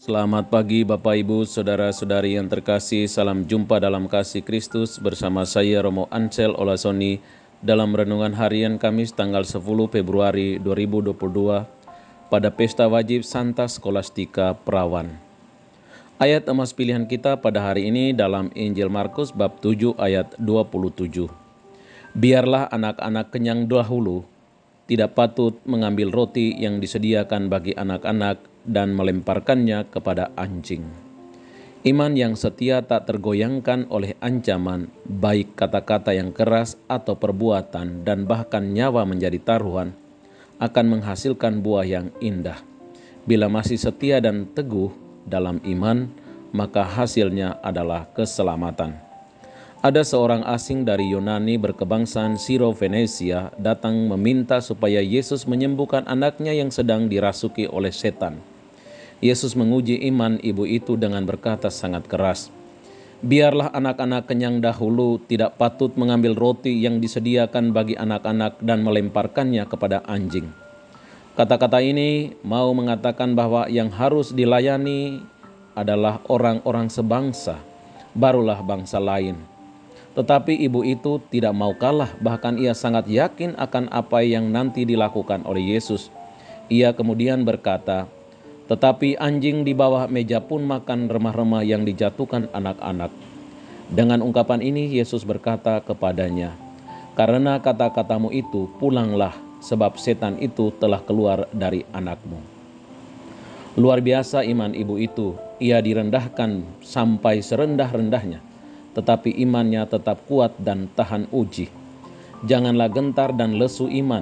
Selamat pagi Bapak Ibu, Saudara-saudari yang terkasih. Salam jumpa dalam kasih Kristus bersama saya Romo Ansel Olasoni dalam renungan harian Kamis tanggal 10 Februari 2022 pada Pesta Wajib Santa Skolastika Perawan. Ayat emas pilihan kita pada hari ini dalam Injil Markus bab 7 ayat 27. Biarlah anak-anak kenyang dahulu, tidak patut mengambil roti yang disediakan bagi anak-anak dan melemparkannya kepada anjing. Iman yang setia tak tergoyangkan oleh ancaman, baik kata-kata yang keras atau perbuatan dan bahkan nyawa menjadi taruhan, akan menghasilkan buah yang indah. Bila masih setia dan teguh dalam iman, maka hasilnya adalah keselamatan. Ada seorang asing dari Yunani berkebangsaan Siro-Venesia datang meminta supaya Yesus menyembuhkan anaknya yang sedang dirasuki oleh setan. Yesus menguji iman ibu itu dengan berkata sangat keras, "Biarlah anak-anak kenyang dahulu, tidak patut mengambil roti yang disediakan bagi anak-anak dan melemparkannya kepada anjing." Kata-kata ini mau mengatakan bahwa yang harus dilayani adalah orang-orang sebangsa, barulah bangsa lain. Tetapi ibu itu tidak mau kalah, bahkan ia sangat yakin akan apa yang nanti dilakukan oleh Yesus. Ia kemudian berkata, "Tetapi anjing di bawah meja pun makan remah-remah yang dijatuhkan anak-anak." Dengan ungkapan ini Yesus berkata kepadanya, "Karena kata-katamu itu, pulanglah, sebab setan itu telah keluar dari anakmu." Luar biasa iman ibu itu. Ia direndahkan sampai serendah-rendahnya, tetapi imannya tetap kuat dan tahan uji. Janganlah gentar dan lesu iman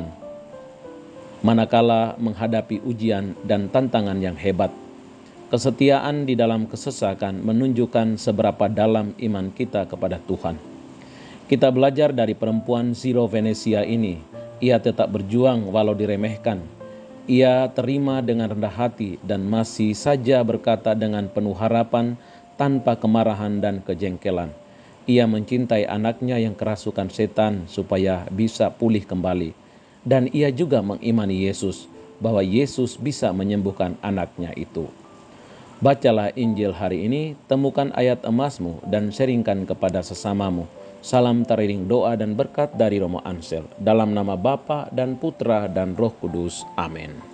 manakala menghadapi ujian dan tantangan yang hebat. Kesetiaan di dalam kesesakan menunjukkan seberapa dalam iman kita kepada Tuhan. Kita belajar dari perempuan Siro-Venesia ini. Ia tetap berjuang walau diremehkan. Ia terima dengan rendah hati dan masih saja berkata dengan penuh harapan tanpa kemarahan dan kejengkelan. Ia mencintai anaknya yang kerasukan setan supaya bisa pulih kembali. Dan ia juga mengimani Yesus, bahwa Yesus bisa menyembuhkan anaknya itu. Bacalah Injil hari ini, temukan ayat emasmu dan sharingkan kepada sesamamu. Salam teriring doa dan berkat dari Romo Ansel. Dalam nama Bapa dan Putra dan Roh Kudus. Amin.